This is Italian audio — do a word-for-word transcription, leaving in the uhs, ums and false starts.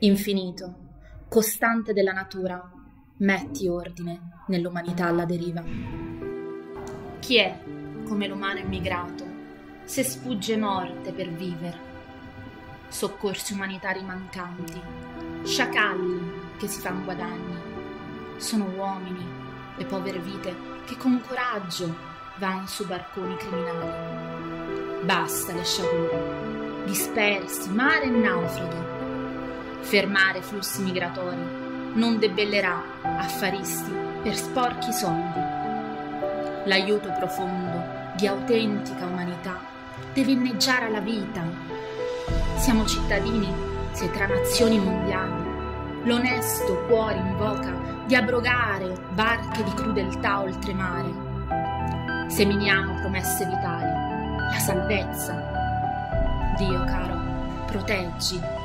Infinito, costante della natura, metti ordine nell'umanità alla deriva. Chi è come l'umano immigrato, se sfugge morte per vivere? Soccorsi umanitari mancanti, sciacalli che si fan guadagni, sono uomini, le povere vite che con coraggio van su barconi criminali. Basta le sciagure, dispersi, mare e naufraghi. Fermare flussi migratori non debellerà affaristi per sporchi soldi. L'aiuto profondo di autentica umanità deve inneggiare alla vita. Siamo cittadini se tra nazioni mondiali l'onesto cuore invoca di abrogare barche di crudeltà oltremare. Seminiamo promesse vitali, la salvezza. Dio caro, proteggi